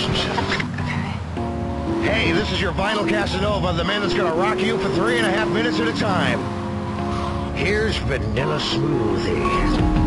Hey, this is your Vinyl Casanova, the man that's gonna rock you for 3.5 minutes at a time. Here's Vanilla Smoothie.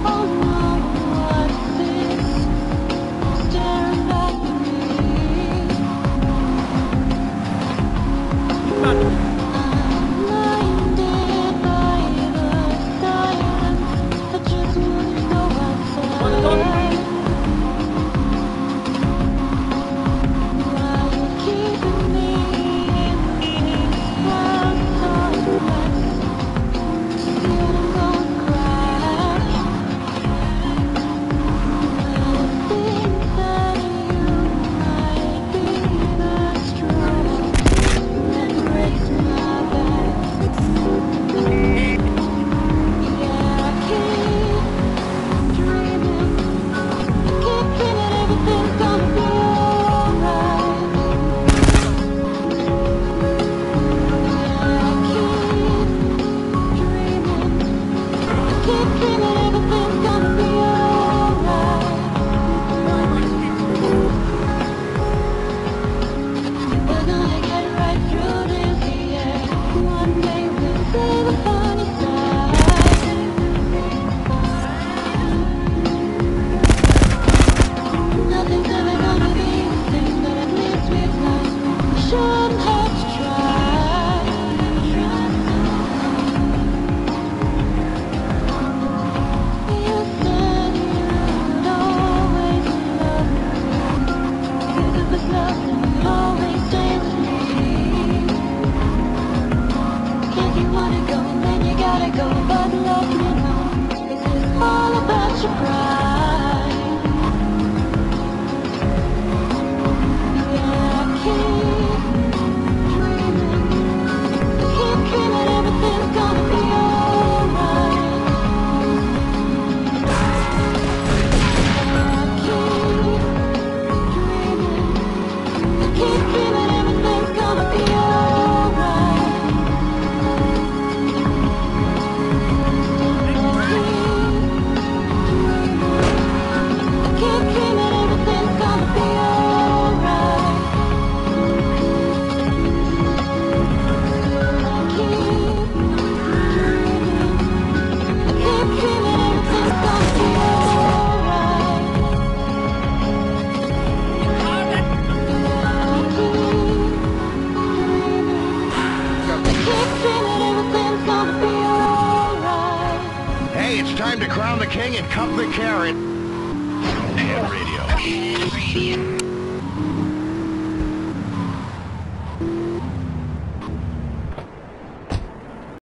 It's time to crown the king and cup the carrot. Pan Radio.